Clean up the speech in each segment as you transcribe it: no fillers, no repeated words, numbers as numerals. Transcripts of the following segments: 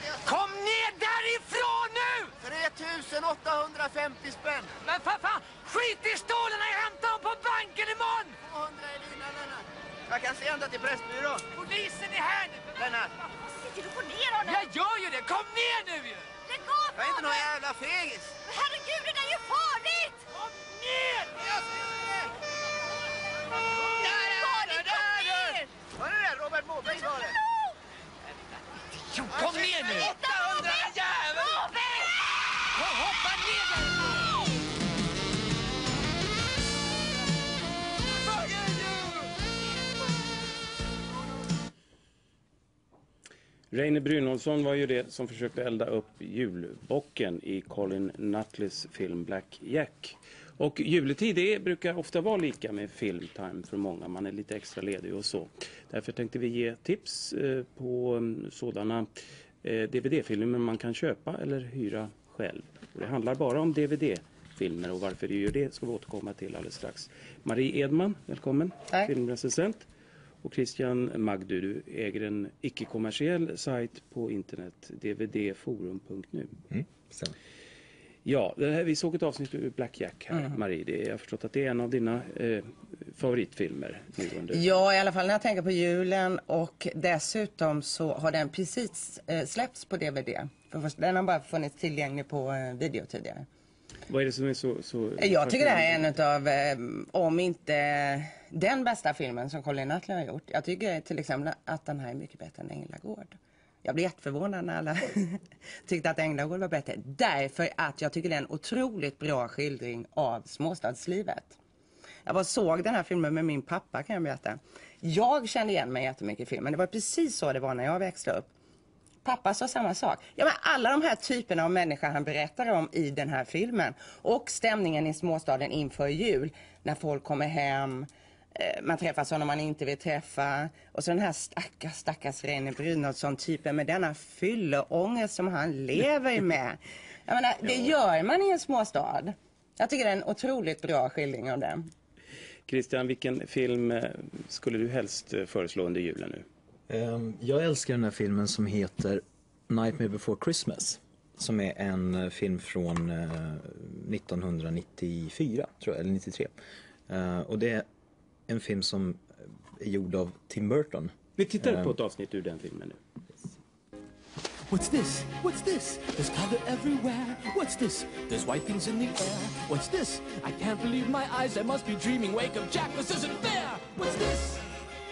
Kom ner därifrån nu! 3850 spänn. Men för fan, skit i stålarna, jag hämtar dem på banken imorgon! 200 är dina, Lennart. Jag kan se ända till Pressbyrån. Polisen är här nu! Lennart. Sitter du på ner honom? Jag gör ju det, kom ner nu ju! Lägg av! Jag är inte någon jävla fegis. Herregud, det där är ju farligt! Kom ner! Jag ser det! Var det där Robert Måbrink var det? Jo, kom ner nu! 800 jävel! Hoppa ner därifrån! Reine Brynolfsson var ju det som försökte elda upp julbocken i Colin Nutleys film Black Jack. Och juletid det brukar ofta vara lika med filmtime för många. Man är lite extra ledig och så. Därför tänkte vi ge tips på sådana DVD-filmer man kan köpa eller hyra själv. Och det handlar bara om DVD-filmer och varför det gör det ska vi återkomma till alldeles strax. Marie Edman, välkommen. Tack. Filmrecensent. Och Christian Magdu, du äger en icke-kommersiell sajt på internet, dvdforum.nu. Ja, det här, vi såg ett avsnitt ur Black Jack här, Marie. Jag har förstått att det är en av dina favoritfilmer nu under... Ja, i alla fall när jag tänker på julen, och dessutom så har den precis släppts på DVD. För den har bara funnits tillgänglig på video tidigare. Vad är det som är så... Jag tycker det här är en av, om inte den bästa filmen som Colin Nutley har gjort. Jag tycker till exempel att den här är mycket bättre än Änglagård. Jag blev jätteförvånad när alla tyckte att Änglagård var bättre. Därför att jag tycker det är en otroligt bra skildring av småstadslivet. Jag bara såg den här filmen med min pappa, kan jag berätta. Jag kände igen mig jättemycket i filmen. Det var precis så det var när jag växte upp. Pappa sa samma sak. Ja, men alla de här typerna av människor han berättar om i den här filmen. Och stämningen i småstaden inför jul. När folk kommer hem. Man träffar sådana man inte vill träffa. Och så den här stackars Reine Brynolfsson-typen med denna fylleångest som han lever med. Jag menar, det gör man i en småstad. Jag tycker det är en otroligt bra skildring av det. Christian, vilken film skulle du helst föreslå under julen nu? Jag älskar den här filmen som heter Nightmare Before Christmas. Som är en film från 1994, tror jag, eller 93. Och det är en film som är gjord av Tim Burton. Vi tittar på ett avsnitt ur den filmen nu. What's this? What's this? There's color everywhere. What's this? There's white things in the air. What's this? I can't believe my eyes. I must be dreaming. Wake up, Jack. This isn't fair. What's this?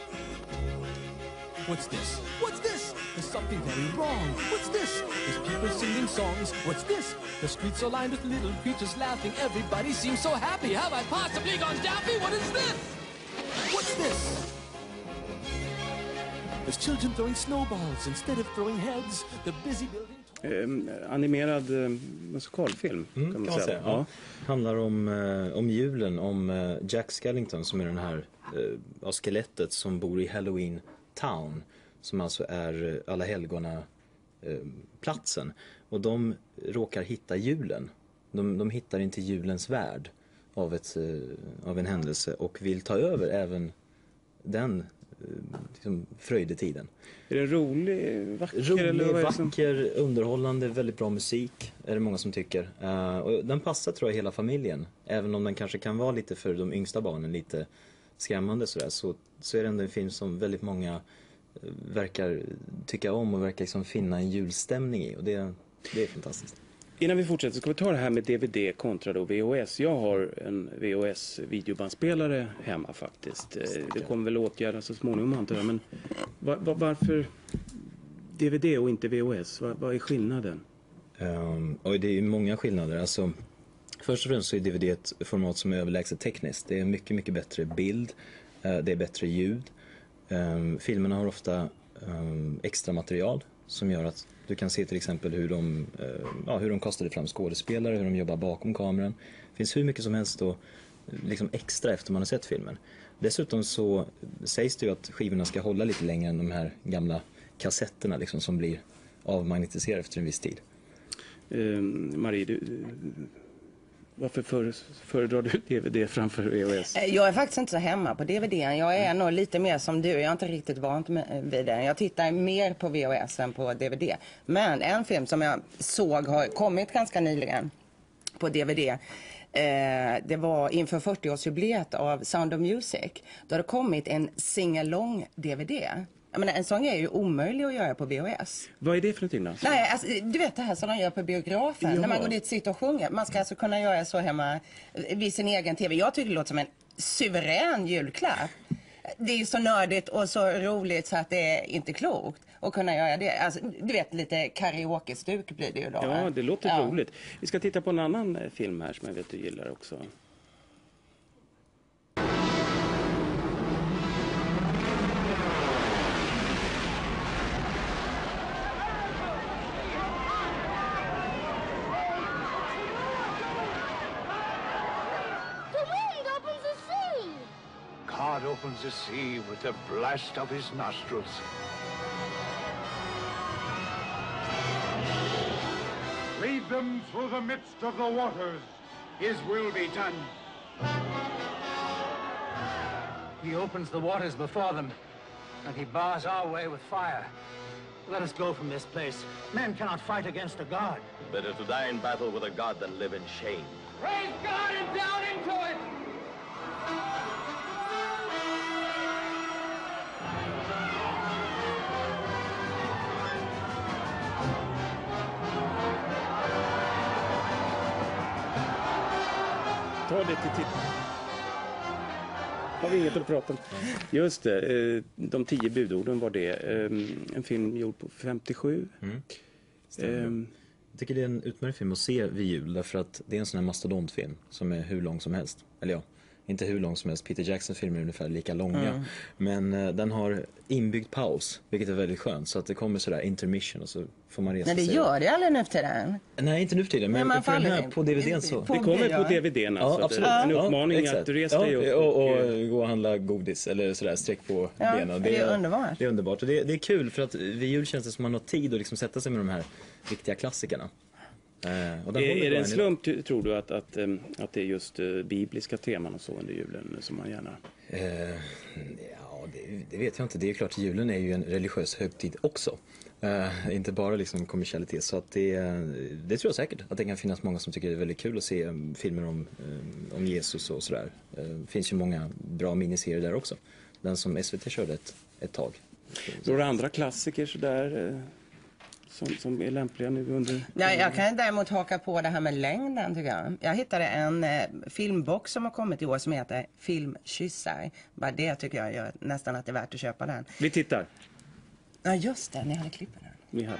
What's this? What's this? There's something very wrong. What's this? There's people singing songs. What's this? The streets are lined with little creatures laughing. Everybody seems so happy. Have I possibly gone daffy? What is this? What's this? There's children throwing snowballs instead of throwing heads. The busy building... Animerad musikalfilm kan man säga. Ja. Handlar om julen, om Jack Skellington som är den här skelettet som bor i Halloween Town, som alltså är alla helgona platsen. Och de råkar hitta julen. De hittar inte julens värld av en händelse och vill ta över även den liksom fröjdetiden. Är det rolig, vacker, underhållande, väldigt bra musik är det många som tycker. Och den passar, tror jag, hela familjen. Även om den kanske kan vara lite för de yngsta barnen lite skrämmande sådär, så är det ändå en film som väldigt många verkar tycka om och verkar liksom finna en julstämning i, och det är fantastiskt. Innan vi fortsätter ska vi ta det här med DVD kontra då VHS. Jag har en VHS-videobandspelare hemma faktiskt. Det kommer väl åtgärdas så småningom, antar jag. Men varför DVD och inte VHS? Vad är skillnaden? Och det är många skillnader. Alltså, först och främst så är DVD ett format som är överlägset tekniskt. Det är mycket, mycket bättre bild. Det är bättre ljud. Filmerna har ofta extra material som gör att du kan se till exempel hur de kastade fram skådespelare, hur de jobbar bakom kameran. Det finns hur mycket som helst då, liksom extra efter man har sett filmen. Dessutom så sägs det ju att skivorna ska hålla lite längre än de här gamla kassetterna liksom, som blir avmagnetiserade efter en viss tid. Marie, Varför föredrar du DVD framför VHS? Jag är faktiskt inte så hemma på DVD. Jag är nog lite mer som du. Jag är inte riktigt vant vid det. Jag tittar mer på VHS än på DVD. Men en film som jag såg har kommit ganska nyligen på DVD. Det var inför 40-årsjubileet av Sound of Music. Då har det kommit en sing-along DVD. Jag menar, en sån är ju omöjlig att göra på VHS. Vad är det för någonting då? Nej, alltså, du vet det här som de gör på biografen. Ja. När man går dit och sitter och sjunger. Man ska alltså kunna göra så hemma vid sin egen tv. Jag tycker det låter som en suverän julklapp. Det är ju så nördigt och så roligt så att det är inte klokt att kunna göra det. Alltså, du vet, lite karaoke-stuk blir det ju då. Ja, det låter roligt. Vi ska titta på en annan film här som jag vet du gillar också. God opens the sea with the blast of his nostrils. Lead them through the midst of the waters. His will be done. He opens the waters before them, and he bars our way with fire. Let us go from this place. Men cannot fight against a god. Better to die in battle with a god than live in shame. Raise God and down into it! Ta det till titt. Har vi inget att prata om. Just det, de 10 budorden var det. En film gjord på 57. Jag tycker det är en utmärkt film att se vid jul, därför att det är en sån här mastodontfilm som är hur lång som helst. Eller ja, inte hur lång som helst. Peter Jacksons filmer är ungefär lika långa. Men den har inbyggd paus, vilket är väldigt skönt. Så att det kommer sådär intermission och så får man resa sig. Nej, det gör det aldrig nu för tiden. Nej, inte nu för tiden. Men för den här på DVDn så. Det kommer på DVDn alltså. Ja, absolut. En uppmaning att resa dig upp. Och gå och handla godis eller sådär, sträck på benen. Det är underbart. Det är underbart. Och det är kul för att vid jul känns det som man har tid att liksom sätta sig med de här viktiga klassikerna. Är det en slump, tror du, att det är just bibliska teman och så under julen som man gärna... Ja, det vet jag inte. Det är klart, julen är ju en religiös högtid också. Inte bara liksom kommersialitet. Så att det tror jag säkert. Att det kan finnas många som tycker det är väldigt kul att se filmer om Jesus och sådär. Det finns ju många bra miniserier där också. Den som SVT körde ett tag. Några andra klassiker sådär... Som är lämpliga nu under... Ja, jag kan däremot haka på det här med längden, tycker jag. Jag hittade en filmbox som har kommit i år som heter Filmkyssar. Bara det tycker jag gör nästan att det är värt att köpa den. Vi tittar. Ja, just det. Ni hade klippet den. Vi hade.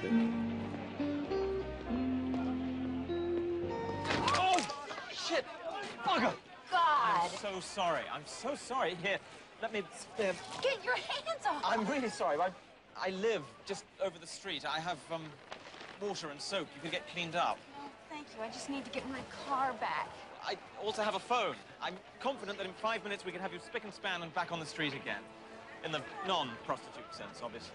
Oh, shit! Bugger! God! So sorry. I'm so sorry. Here, let me... Get your hands off! I'm really sorry. I live just over the street. I have water and soap. You can get cleaned up. Oh, thank you. I just need to get my car back. I also have a phone. I'm confident that in 5 minutes we can have you spick and span and back on the street again. In the non-prostitute sense, obviously.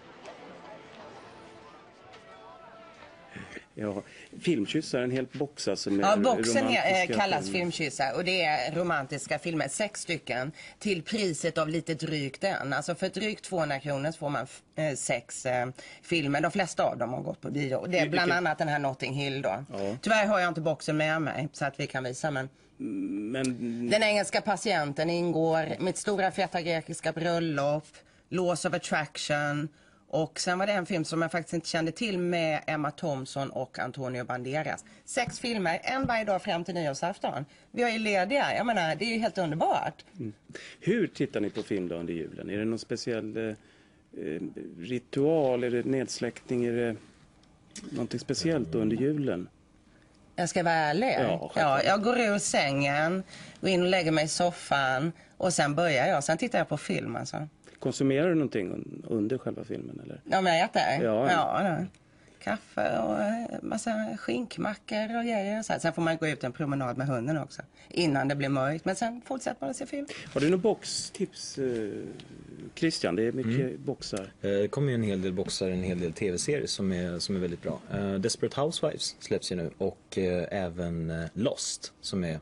Ja, filmkyssar, en hel box alltså med Ja, boxen kallas filmer. Filmkyssar och det är romantiska filmer, 6 stycken, till priset av lite drygt en. Alltså för drygt 200 kronor så får man 6 filmer. De flesta av dem har gått på bio. Det är bland annat den här Notting Hill då. Ja. Tyvärr har jag inte boxen med mig så att vi kan visa, men Den engelska patienten ingår, Mitt stora feta grekiska bröllop, Laws of Attraction. Och sen var det en film som jag faktiskt inte kände till med Emma Thompson och Antonio Banderas. 6 filmer, en varje dag fram till nyårsafton. Vi är ju lediga, jag menar, det är ju helt underbart. Hur tittar ni på film då under julen? Är det någon speciell ritual, är det nedsläckning, är det någonting speciellt under julen? Jag ska vara ärlig. Ja, jag går ur sängen, går in och lägger mig i soffan och sen börjar jag. Sen tittar jag på film alltså. Konsumerar du någonting under själva filmen eller? Ja, men jag äter. Ja. Kaffe och massa skinkmackor och grejer. Och så. Sen får man gå ut en promenad med hunden också. Innan det blir mörkt. Men sen fortsätter man att se film. Har du några boxtips, Christian? Det är mycket boxar. Det kommer ju en hel del boxar, en hel del tv-serier som är väldigt bra. Desperate Housewives släpps ju nu. Och även Lost som är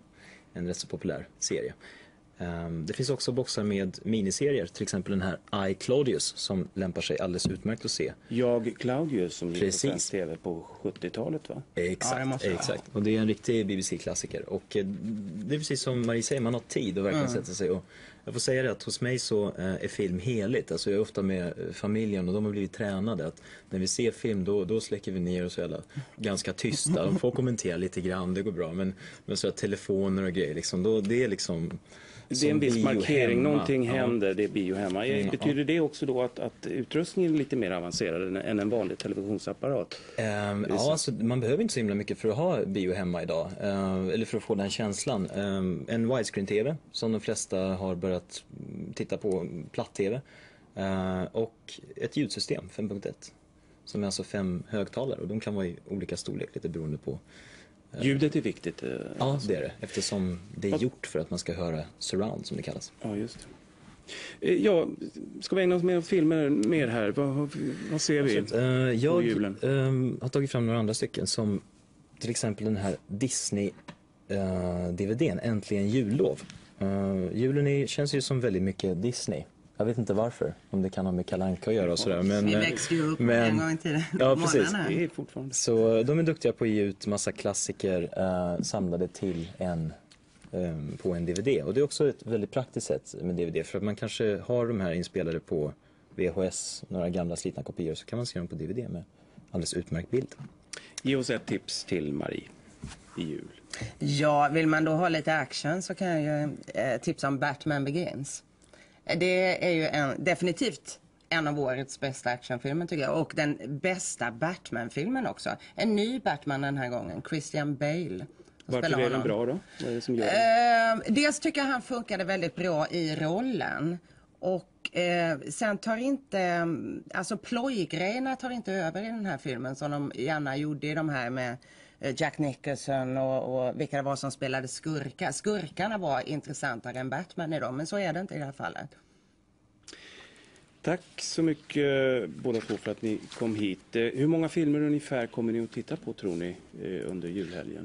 en rätt så populär serie. Det finns också boxar med miniserier, till exempel den här I, Claudius, som lämpar sig alldeles utmärkt att se. Jag, Claudius, som gick på svensk tv på 70-talet, va? Exakt, exakt. Och det är en riktig BBC-klassiker. Och det är precis som Marie säger, man har tid att verkligen sätta sig. Och jag får säga det att hos mig så är film heligt. Alltså jag är ofta med familjen och de har blivit tränade att när vi ser film då släcker vi ner oss ganska tysta. De får kommentera lite grann, det går bra. Men så här, telefoner och grejer, liksom, då, det är liksom... Det är en viss markering, hemma. Någonting händer, det är bio hemma. Betyder det också då att utrustningen är lite mer avancerad än en vanlig televisionsapparat? Ja, alltså, man behöver inte så himla mycket för att ha bio hemma idag. Eller för att få den känslan. En widescreen-tv som de flesta har börjat titta på, platt-tv. Och ett ljudsystem, 5.1. Som är alltså 5 högtalare och de kan vara i olika storlek lite beroende på. Ljudet är viktigt. Ja, det är det. Eftersom det är gjort för att man ska höra surround, som det kallas. Ja, just det. Ja, ska vi ägna oss mer åt filmer mer här? Vad ser vi på julen? Jag har tagit fram några andra stycken, som till exempel den här Disney-DVDn, Äntligen jullov. Julen känns ju som väldigt mycket Disney. Jag vet inte varför, om det kan ha med Kalle Anka att göra och sådär. Men, vi växte ju upp en gång i tiden. Ja, precis. Det är fortfarande. Så de är duktiga på att ge ut massa klassiker samlade till på en DVD. Och det är också ett väldigt praktiskt sätt med DVD. För att man kanske har de här inspelade på VHS, några gamla slitna kopior, så kan man se dem på DVD med alldeles utmärkt bild. Ge oss ett tips till Marie i jul. Ja, vill man då ha lite action så kan jag ju tipsa om Batman Begins. Det är ju definitivt en av årets bästa actionfilmer tycker jag. Och den bästa Batman-filmen också. En ny Batman den här gången, Christian Bale. Varför är den bra då? Vad är det som gör det? Dels tycker jag han funkade väldigt bra i rollen. Och sen tar inte, alltså plojgrejerna tar inte över i den här filmen som de gärna gjorde i de här med Jack Nicholson och vilka det var som spelade skurkar. Skurkarna var intressantare än Batman i dem, men så är det inte i det här fallet. Tack så mycket båda två för att ni kom hit. Hur många filmer ungefär kommer ni att titta på, tror ni, under julhelgen?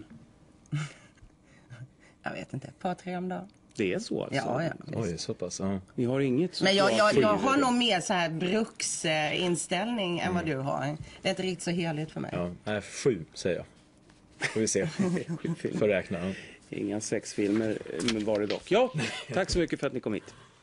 Jag vet inte, ett par, 3 om dagen. Det är så alltså? Ja. Oj, så pass. Ja. Ni har inget så. Men jag har nog mer så här bruksinställning än vad du har. Det är inte riktigt så heligt för mig. Ja, 7 säger jag. Får vi se. Får räkna. Inga 6 filmer var det dock. Ja, tack så mycket för att ni kom hit.